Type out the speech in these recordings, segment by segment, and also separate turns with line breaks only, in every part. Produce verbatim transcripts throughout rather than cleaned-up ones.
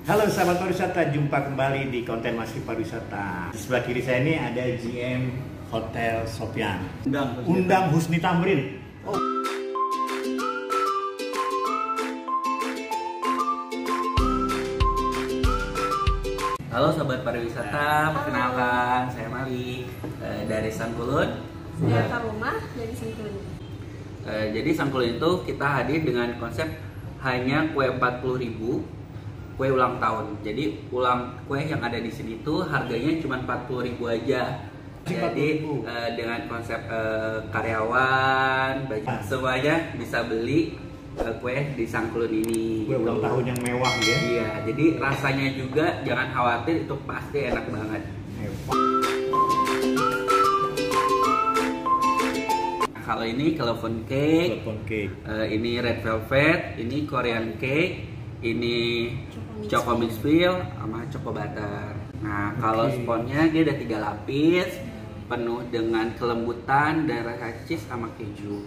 Halo sahabat pariwisata, jumpa kembali di konten Masih Pariwisata. Di sebelah kiri saya ini ada G M Hotel Sofyan.
Undang,
Undang Husni Tamrin. Oh.
Halo sahabat pariwisata, perkenalkan saya Mali eh, dari Sangkulun.
Saya Karumah dari Sangkulun.
Eh, jadi Sangkulun itu kita hadir dengan konsep hanya kue empat puluh ribu, kue ulang tahun. Jadi ulang kue yang ada di sini tuh harganya cuma empat puluh ribu aja. Jadi uh, dengan konsep uh, karyawan, baju, semuanya bisa beli uh, kue di Sangkulun ini.
Kue ulang tahun yang mewah ya.
Iya, jadi rasanya juga jangan khawatir, itu pasti enak banget. Kalau ini telephone cake,
Telephone cake.
Uh, ini red velvet, ini Korean cake, ini choco mix feel sama choco butter. Nah, kalau
Okay.
sponnya dia ada tiga lapis, penuh dengan kelembutan dan rasa cheese sama keju.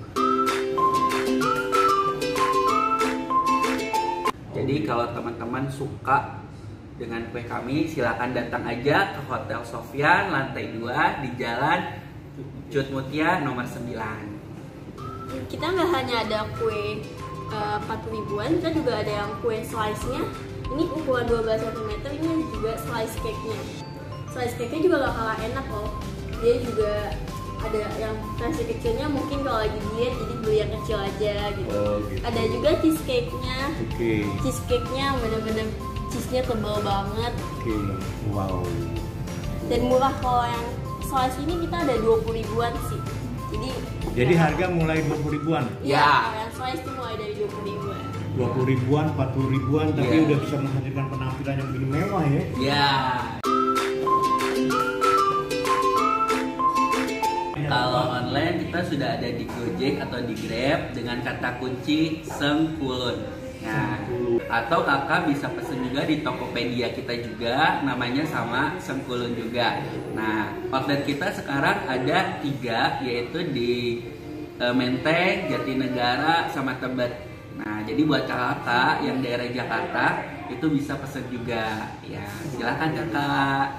Jadi kalau teman-teman suka dengan kue kami, silakan datang aja ke Hotel Sofyan lantai dua di Jalan Cut Mutia nomor sembilan.
Kita nggak hanya ada kue uh, empat puluh ribuan, kita juga ada yang kue slice-nya. Ini ukuran dua belas sentimeter, ini juga slice cake-nya. Slice cake-nya juga gak kalah enak loh. Dia juga ada yang versi kecilnya, mungkin kalau lagi diet jadi beli yang kecil aja gitu.
Oh, gitu.
Ada juga cheesecake-nya.
Oke. Okay.
Cheesecake-nya bener-bener cheese-nya tebal banget.
Oke. Okay. Wow.
Dan murah. Kalau yang slice ini kita ada dua puluh ribuan sih. Jadi
Jadi
ya,
harga mulai dua puluh ribuan.
Ya,
Ya.
yang slice itu mulai dari dua puluh ribuan.
dua puluh ribuan, empat puluh ribuan, tapi
Yeah.
udah bisa menghadirkan penampilan yang lebih mewah ya.
Ya. Kalau online kita sudah ada di Gojek atau di Grab dengan kata kunci Sangkulun. Nah, atau kakak bisa pesen juga di Tokopedia kita juga, namanya sama Sangkulun juga. Nah, outlet kita sekarang ada tiga, yaitu di e, Menteng, Jatinegara, sama Tebet. Nah, jadi buat kakak yang daerah Jakarta itu bisa pesen juga. Ya, silakan kakak.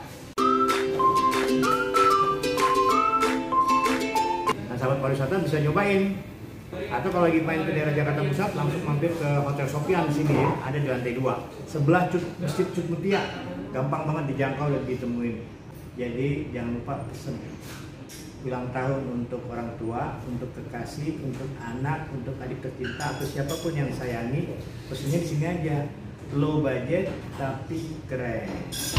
Nah, sahabat pariwisata bisa nyobain. Atau kalau lagi main ke daerah Jakarta Pusat, langsung mampir ke Hotel Sofyan di sini ya. Ada di lantai dua, sebelah Cut, Masjid Cut Mutia. Gampang banget dijangkau dan ditemuin. Jadi jangan lupa pesen ulang tahun untuk orang tua, untuk kekasih, untuk anak, untuk adik tercinta atau siapapun yang sayangi. Pesennya di sini aja. Low budget tapi keren.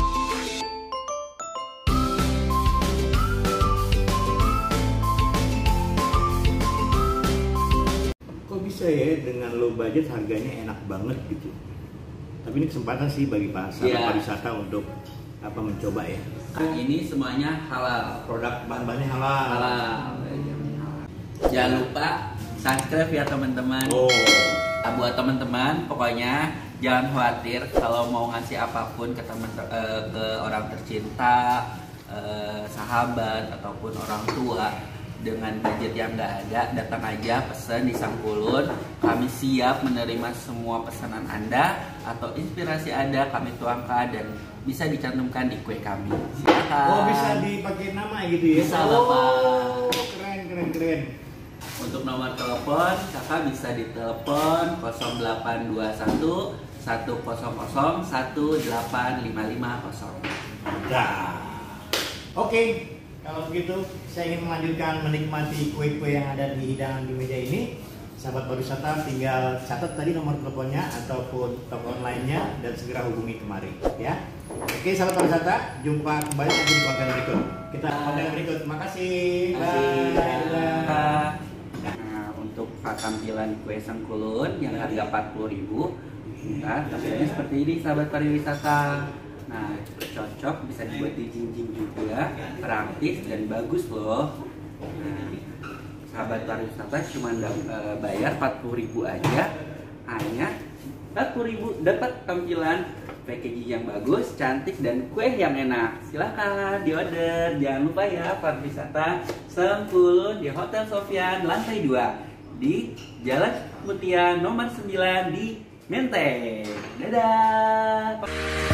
Kok bisa ya dengan low budget harganya enak banget gitu. Tapi ini kesempatan sih bagi sahabat
Yeah.
pariwisata untuk apa mencoba ya.
Nah, ini semuanya halal.
Produk bahan-bahannya halal.
Halal. Jangan lupa subscribe ya teman-teman.
Oh.
Nah, buat teman-teman, pokoknya jangan khawatir kalau mau ngasih apapun ke teman eh, ke orang tercinta, eh, sahabat ataupun orang tua dengan budget yang nggak ada, datang aja pesen di Sangkulun. Kami siap menerima semua pesanan Anda atau inspirasi Anda, kami tuangkan dan bisa dicantumkan di kue kami. Silakan.
Oh, bisa dipakai nama gitu ya?
Bisa, Bapak.
Oh, keren, keren, keren.
Untuk nomor telepon, kakak bisa ditelepon nol delapan dua satu satu nol nol satu delapan lima lima nol.
Nah, oke. Kalau begitu, saya ingin melanjutkan menikmati kue-kue yang ada di hidangan di meja ini. Sahabat pariwisata tinggal catat tadi nomor teleponnya ataupun toko online-nya dan segera hubungi kemari, ya. Oke, sahabat pariwisata, jumpa kembali lagi di konten berikut. Kita konten berikut. Makasih. Bye.
Nah, untuk tampilan kue Sangkulun yang harga empat puluh ribu, nah, tampilannya seperti ini sahabat pariwisata. Nah, cocok, bisa dibuat di jinjing juga, praktis dan bagus loh. Nah, sahabat pariwisata cuma uh, bayar empat puluh ribu aja, hanya empat puluh ribu dapat tampilan packaging yang bagus, cantik dan kue yang enak. Silahkan diorder. Jangan lupa ya pariwisata Sangkulun di Hotel Sofyan lantai dua di Jalan Mutia nomor sembilan di Menteng. Dadah.